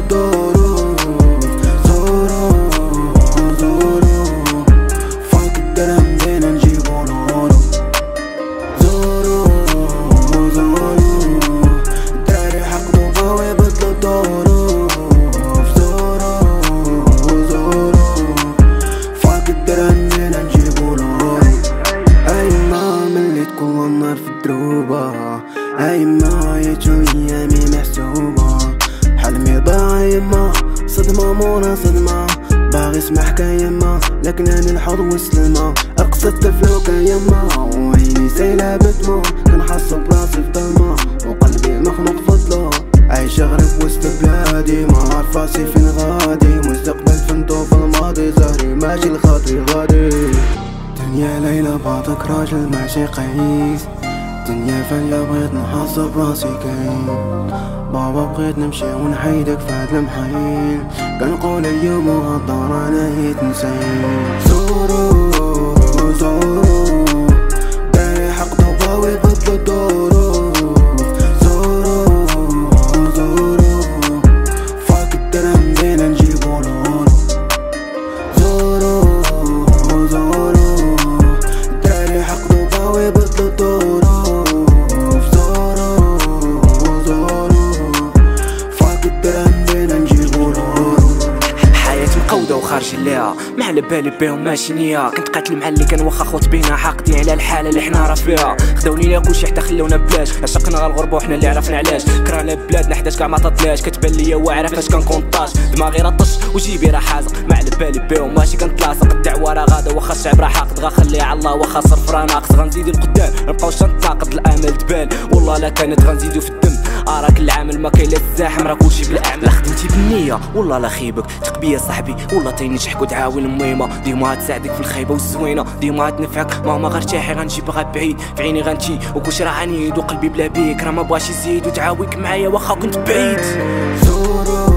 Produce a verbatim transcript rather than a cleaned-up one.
الظروف. ظروف ظروف فوق الدرهم بينا نجيبو لولو. ظروف ظروف الدراري حقدو بغاو يبدلو الظروف. ظروف ظروف فوق الدرهم بينا نجيبو لولو. أيما ملي تكون النار في الدروبة، أيما عيتو أيامي محسوبة، حلمي ضاع يما صدمة مونا صدمة، باغي اسمح يما لكن أنا الحظ والسلمة. أقصى التفلوكة يما وعيني سايلة بدموع، كنحس براسي في ضلمة وقلبي مخنوق فضلو. عايش غريب وسط بلادي ما عارف راسي فين غادي، مستقبل فنتو في الماضي زهري ماشي الخاطري غادي. دنيا ليلة بعطك راجل ماشي قيس، دنيا فانية بغيت نحاسب راسي كاين. بابا بغيت نمشي ونحيدك فهاد المحيل، كنقول اليوم وغدار انا يتنسين. ظروف ظروف داري حقدو بغاو يبدلو الظروف. ظروف ظروف فوق الدرهم بينا نجيبو لولو. ظروف ظروف داري حقدو بغاو يبدلو الظروف. خارج ليها ما على بالي بيهم ماشي نية، كنت قاتل مع اللي كان واخا خوت بينا، حاقدين على الحاله اللي حنا راه فيها. خداوني لا كلشي حتى خلونا بلاش، عشقنا غا الغربه وحنا اللي عرفنا علاش. كرهنا بلادنا حداش كاع ما ططلاش، كتبان ليا واعره فاش كنكونطاش. دماغي راه طش وجيبي راه حازق، ما على بالي بيهم ماشي كنتلاصق. الدعوه راه غادا واخا الشعب راه حاقد، غا خليها على الله واخا صرف راه ناقص. غنزيدو لقدام مبقاوش نتناقض، الامل تبان والله لا كانت غنزيدو في الدم. اراك العامل ما كاين لا الزاحم راه كلشي بالاعمال. خدمتي بالنيه والله لا خيبك، تقبيه صاحبي والله تينجحك وتعاون المهمه. ديما تساعدك في الخيبه والزوينه، ديما تنفعك ماما غيرتاحي غنجيبها بعيد في عيني غنتي. وكلشي راه عنيد وقلبي بلا بيك راه ما بغاش يزيد، وتعاونك معايا واخا كنت بعيد.